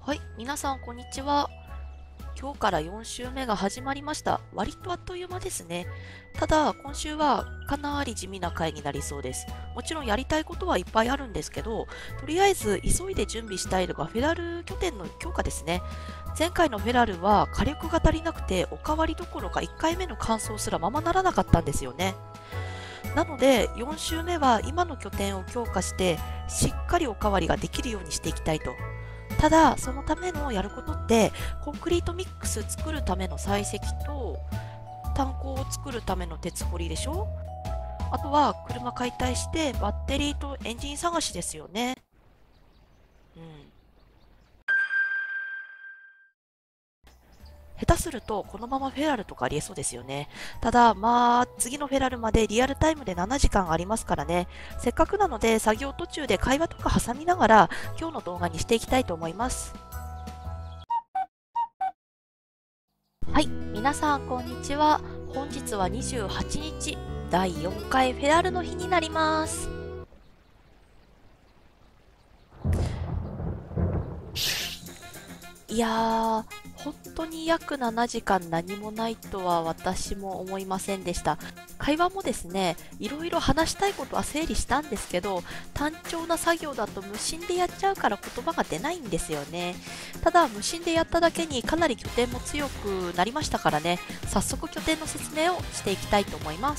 はい、皆さんこんにちは。今日から4週目が始まりました。割とあっという間ですね。ただ、今週はかなり地味な回になりそうです。もちろんやりたいことはいっぱいあるんですけど、とりあえず急いで準備したいのがフェラル拠点の強化ですね。前回のフェラルは火力が足りなくて、おかわりどころか1回目の完走すらままならなかったんですよね。なので、4週目は今の拠点を強化して、しっかりおかわりができるようにしていきたいと。ただ、そのためのやることって、コンクリートミックス作るための採石と、炭鉱を作るための鉄掘りでしょ。あとは、車解体してバッテリーとエンジン探しですよね。うん。下手すると、このままフェラルとかありえそうですよね。ただ、次のフェラルまでリアルタイムで7時間ありますからね。せっかくなので、作業途中で会話とか挟みながら、今日の動画にしていきたいと思います。はい、皆さんこんにちは。本日は28日、第4回フェラルの日になります。いやー、本当に約7時間何もないとは私も思いませんでした。会話もですね、いろいろ話したいことは整理したんですけど、単調な作業だと無心でやっちゃうから言葉が出ないんですよね。ただ、無心でやっただけにかなり拠点も強くなりましたからね、早速拠点の説明をしていきたいと思います。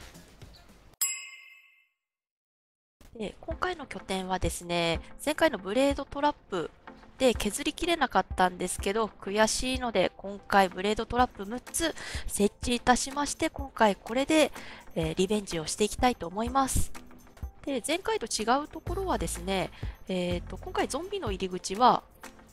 で、今回の拠点はですね、前回のブレードトラップで削りきれなかったんですけど、悔しいので今回ブレードトラップ6つ設置いたしまして、今回これで、リベンジをしていきたいと思います。で、前回と違うところはですね、今回ゾンビの入り口は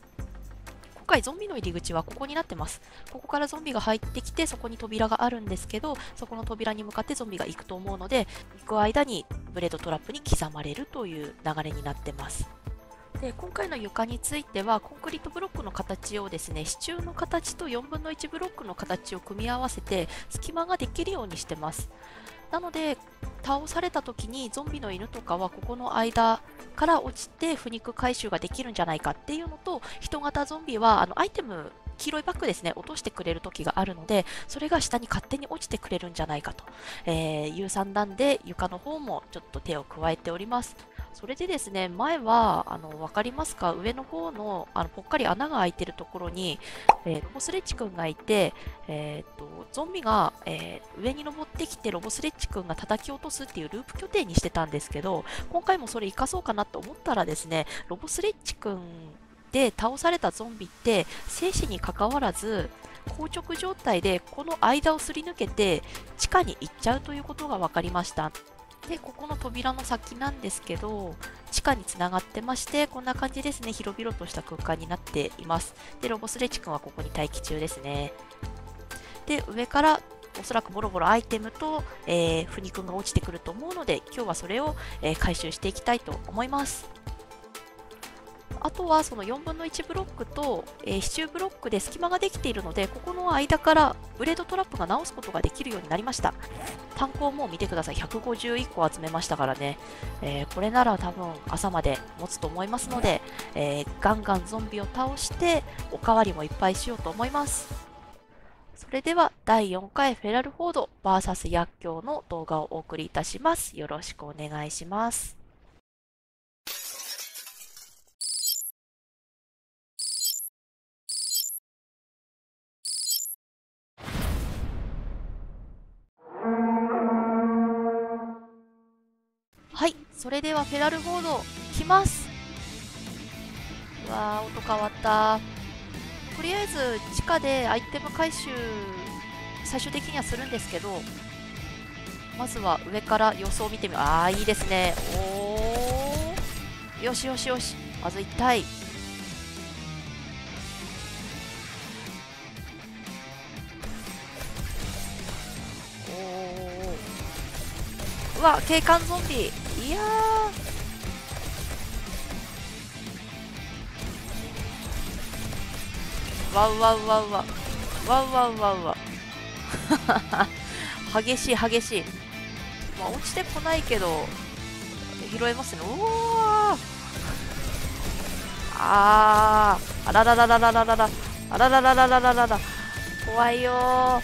ここになってます。ここからゾンビが入ってきて、そこに扉があるんですけど、そこの扉に向かってゾンビが行くと思うので、行く間にブレードトラップに刻まれるという流れになってます。で、今回の床については、コンクリートブロックの形をですね、支柱の形と4分の1ブロックの形を組み合わせて、隙間ができるようにしてます。なので、倒された時にゾンビの犬とかはここの間から落ちて腐肉回収ができるんじゃないかっていうのと、人型ゾンビはアイテム、黄色いバッグですね、落としてくれる時があるので、それが下に勝手に落ちてくれるんじゃないかと、いう算段で床の方もちょっと手を加えております。それでですね、前は、わかりますか？上の方の、ぽっかり穴が開いてるところに、ロボスレッチ君がいて、ゾンビが、上に登ってきて、ロボスレッチ君が叩き落とすっていうループ拠点にしてたんですけど、今回もそれ活かそうかなと思ったらですね、ロボスレッチ君で倒されたゾンビって、生死に関わらず、硬直状態でこの間をすり抜けて地下に行っちゃうということが分かりました。で、ここの扉の先なんですけど、地下につながってまして、こんな感じですね。広々とした空間になっています。で、ロボスレッチ君はここに待機中ですね。で、上からおそらくボロボロアイテムと、フニ君が落ちてくると思うので、今日はそれを、回収していきたいと思います。あとはその4分の1ブロックと、支柱ブロックで隙間ができているので、ここの間からブレードトラップが直すことができるようになりました。単行も見てください。151個集めましたからね。これなら多分朝まで持つと思いますので、ガンガンゾンビを倒しておかわりもいっぱいしようと思います。それでは第4回フェラルフォード VS 薬莢の動画をお送りいたします。よろしくお願いします。はい、それではフェラルフォード来ます。うわー、音変わった。とりあえず地下でアイテム回収最終的にはするんですけど、まずは上から様子を見てみる。ああ、いいですね。おー、よしよしよし。まず痛い。おー、うわ、警官ゾンビ。いやー、わうわうわうわ。わうわうわうわ。激しい激しい。まあ、落ちてこないけど、拾えますね。おー、 あらららららららら、あらららららららら、怖いよー。わ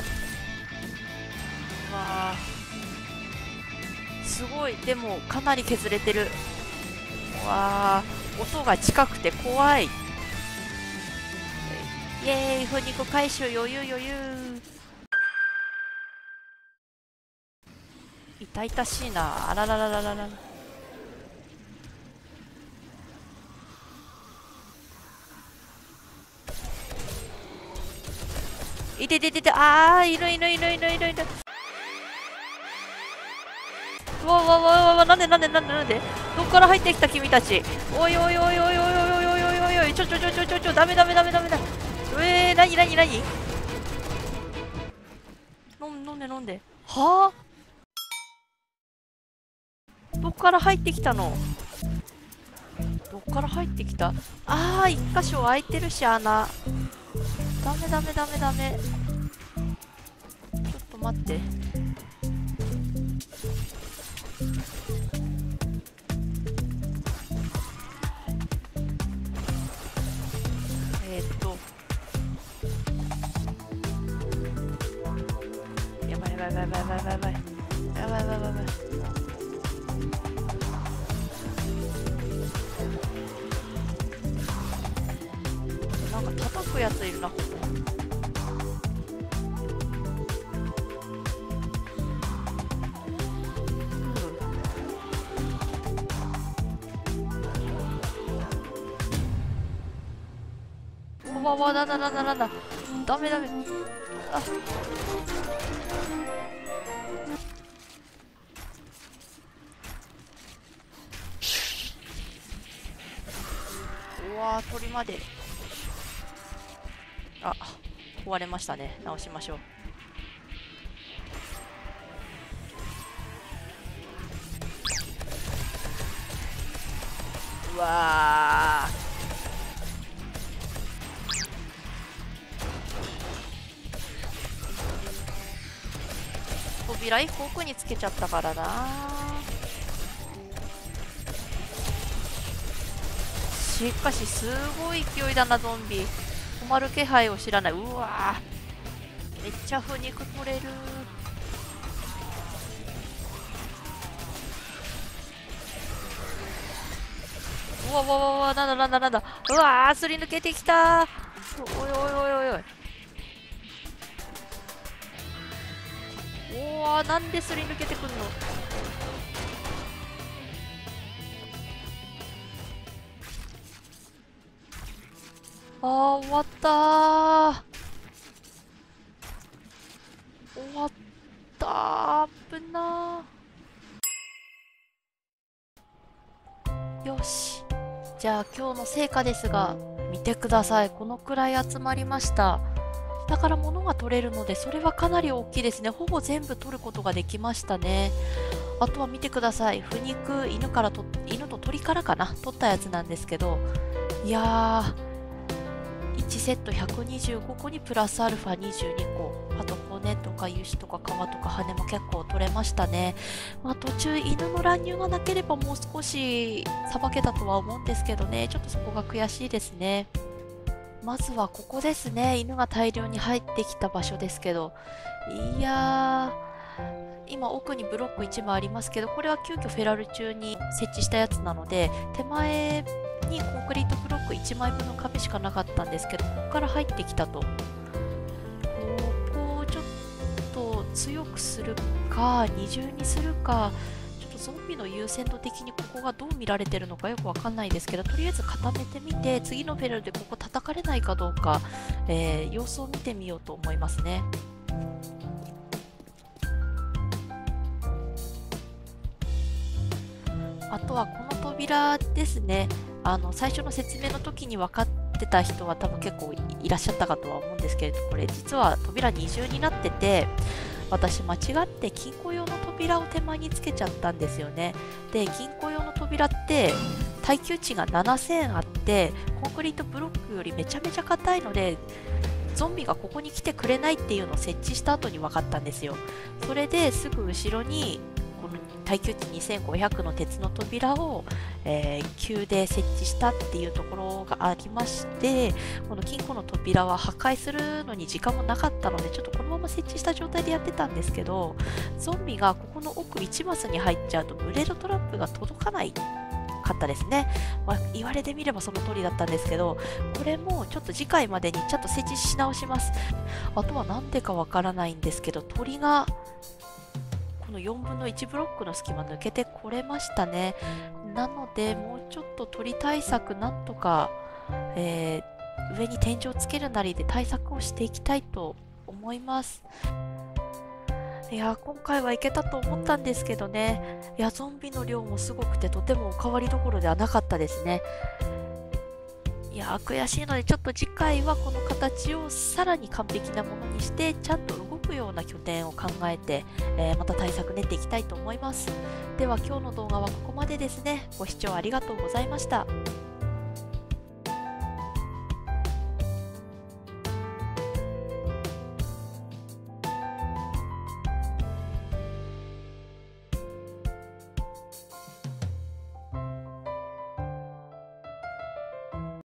あ、すごい。でもかなり削れてる。わあ、音が近くて怖い。イエーイ、粉肉回収、余裕余裕。痛々しいな。あらららららら。いてててて、あー、いるいるいるいるいるいる。うわうわうわうわ、なんでなんでなんでなんで、どっから入ってきた君たち。おいおいおいおいおいおいおいおいおいおい、ちょ、ダメダメダメダメだ。なになになに、飲んで飲んで。はあ、どっから入ってきたの。どっから入ってきた。あー、一箇所開いてるし、穴。ダメダメダメダメ。ちょっと待って。やばいやばいやばいやばいやばいやばいやばいやばいやばいやばい。なんか叩くやついるな、ここ。わだだだだだだ、ダメダメ。あ、うわー、鳥まで。あ、壊れましたね。直しましょう。うわー、扉1個奥につけちゃったからな。しかしすごい勢いだな、ゾンビ。止まる気配を知らない。うわー、めっちゃ腐肉取れる。うわわわわ、なんだなんだなんだ。うわー、すり抜けてきた。おいおいおいおいおい。おお、なんですり抜けてくんの。終わったー。終わったー。危なー。よし。じゃあ今日の成果ですが、見てください。このくらい集まりました。だから物が取れるので、それはかなり大きいですね。ほぼ全部取ることができましたね。あとは見てください。腐肉、犬と鳥からかな、取ったやつなんですけど、いやー、1セット125個にプラスアルファ22個。あと骨とか油脂とか皮とか羽も結構取れましたね。まあ、途中犬の乱入がなければもう少しさばけたとは思うんですけどね、ちょっとそこが悔しいですね。まずはここですね。犬が大量に入ってきた場所ですけど。いやー、今奥にブロック1枚ありますけど、これは急遽フェラル中に設置したやつなので、手前にコンクリートブロック1枚分の壁しかなかったんですけど、ここから入ってきたと。ここをちょっと強くするか、二重にするか、ゾンビの優先度的にここがどう見られてるのかよくわかんないですけど、とりあえず固めてみて、次のフェラルでここ叩かれないかどうか、様子を見てみようと思いますね。あとはこの扉ですね。最初の説明の時に分かってた人は多分結構いらっしゃったかとは思うんですけれど、これ実は扉二重になってて、私間違って金庫用の扉を手前につけちゃったんですよね。で、金庫用の扉って耐久値が7000あって、コンクリートブロックよりめちゃめちゃ硬いので、ゾンビがここに来てくれないっていうのを設置した後に分かったんですよ。それですぐ後ろにこの耐久値2500の鉄の扉を、急で設置したっていうところがありまして、この金庫の扉は破壊するのに時間もなかったので、ちょっとこのまま設置した状態でやってたんですけど、ゾンビがここの奥1マスに入っちゃうとブレードトラップが届かないかったですね。言われてみればその通りだったんですけど、これもちょっと次回までにちゃんと設置し直します。あとはなんでかわからないんですけど、鳥がこの4分の1ブロックの隙間抜けてこれましたね。なのでもうちょっと鳥対策なんとか、上に天井つけるなりで対策をしていきたいと思います。いや、今回はいけたと思ったんですけどね。いや、ゾンビの量もすごくて、とてもおかわりどころではなかったですね。いや、悔しいので、ちょっと次回はこの形をさらに完璧なものにして、ちゃんと動くような拠点を考えて、また対策練っていきたいと思います。では、今日の動画はここまでですね。ご視聴ありがとうございました。